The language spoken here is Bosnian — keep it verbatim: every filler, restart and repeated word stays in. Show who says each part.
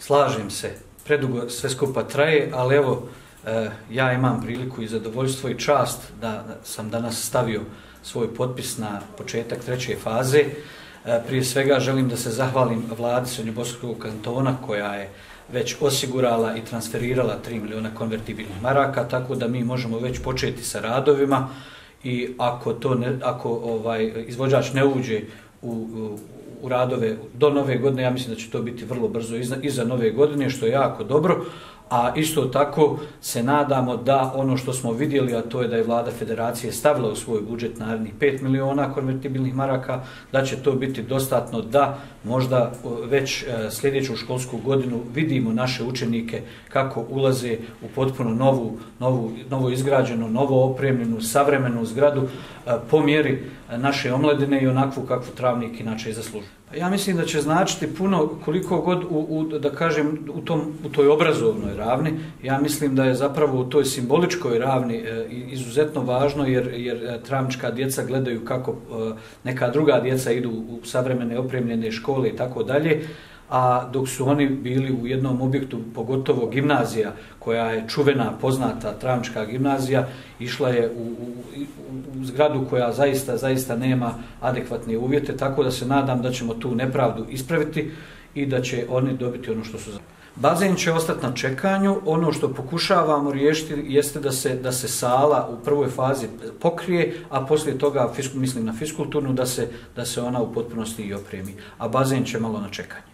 Speaker 1: slažem se, predugo sve skupa traje, ali evo, ja imam priliku i zadovoljstvo i čast da sam danas stavio svoj potpis na početak treće faze. Prije svega želim da se zahvalim vladi Srednjobosanskog kantona koja je već osigurala i transferirala tri miliona konvertibilnih maraka, tako da mi možemo već početi sa radovima i ako, to ne, ako ovaj, izvođač ne uđe u, u, u radove do nove godine, ja mislim da će to biti vrlo brzo iza, iza nove godine, što je jako dobro. A isto tako se nadamo da ono što smo vidjeli, a to je da je vlada federacije stavila u svoj budžet narednih pet miliona konvertibilnih maraka, da će to biti dostatno da možda već sljedeću školsku godinu vidimo naše učenike kako ulaze u potpuno novu, novu, novo izgrađenu, novo opremljenu, savremenu zgradu po mjeri naše omladine i onakvu kakvu Travnik inače zaslužuje. Ja mislim da će značiti puno koliko god u, u, da kažem, u, tom, u toj obrazovnoj ravni. Ja mislim da je zapravo u toj simboličkoj ravni e, izuzetno važno jer, jer travnička djeca gledaju kako e, neka druga djeca idu u savremene opremljene škole i tako dalje. A dok su oni bili u jednom objektu, pogotovo gimnazija, koja je čuvena, poznata travnička gimnazija, išla je u, u, u zgradu koja zaista, zaista nema adekvatne uvjete, tako da se nadam da ćemo tu nepravdu ispraviti i da će oni dobiti ono što su za. Bazen će ostati na čekanju, ono što pokušavamo riješiti jeste da se, da se sala u prvoj fazi pokrije, a poslije toga, mislim na fiskulturnu, da se, da se ona u potpunosti i opremi, a bazen će malo na čekanju.